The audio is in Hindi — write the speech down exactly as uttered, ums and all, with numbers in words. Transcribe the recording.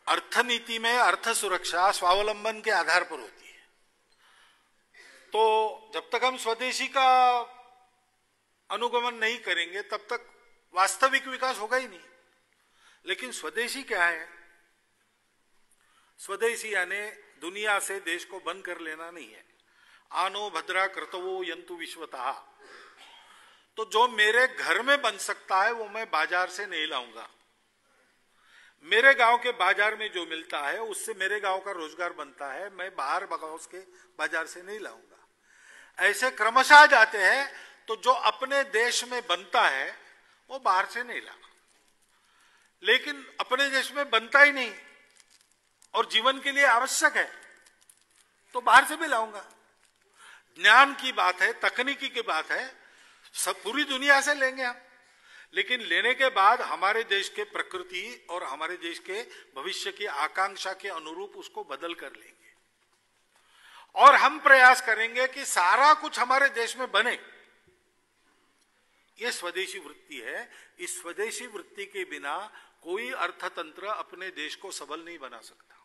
अर्थनीति में अर्थ सुरक्षा स्वावलंबन के आधार पर होती है। तो जब तक हम स्वदेशी का अनुगमन नहीं करेंगे तब तक वास्तविक विकास होगा ही नहीं। लेकिन स्वदेशी क्या है? स्वदेशी यानी दुनिया से देश को बंद कर लेना नहीं है। आनो भद्रा कृतवो यंतु विश्वतः। तो जो मेरे घर में बन सकता है वो मैं बाजार से नहीं लाऊंगा। मेरे गांव के बाजार में जो मिलता है उससे मेरे गांव का रोजगार बनता है, मैं बाहर गांव के बाजार से नहीं लाऊंगा। ऐसे क्रमशः जाते हैं तो जो अपने देश में बनता है वो बाहर से नहीं लाऊंगा। लेकिन अपने देश में बनता ही नहीं और जीवन के लिए आवश्यक है तो बाहर से भी लाऊंगा। ज्ञान की बात है, तकनीकी की बात है, सब पूरी दुनिया से लेंगे हम, लेकिन लेने के बाद हमारे देश के प्रकृति और हमारे देश के भविष्य की आकांक्षा के अनुरूप उसको बदल कर लेंगे। और हम प्रयास करेंगे कि सारा कुछ हमारे देश में बने। यह स्वदेशी वृत्ति है। इस स्वदेशी वृत्ति के बिना कोई अर्थतंत्र अपने देश को सबल नहीं बना सकता।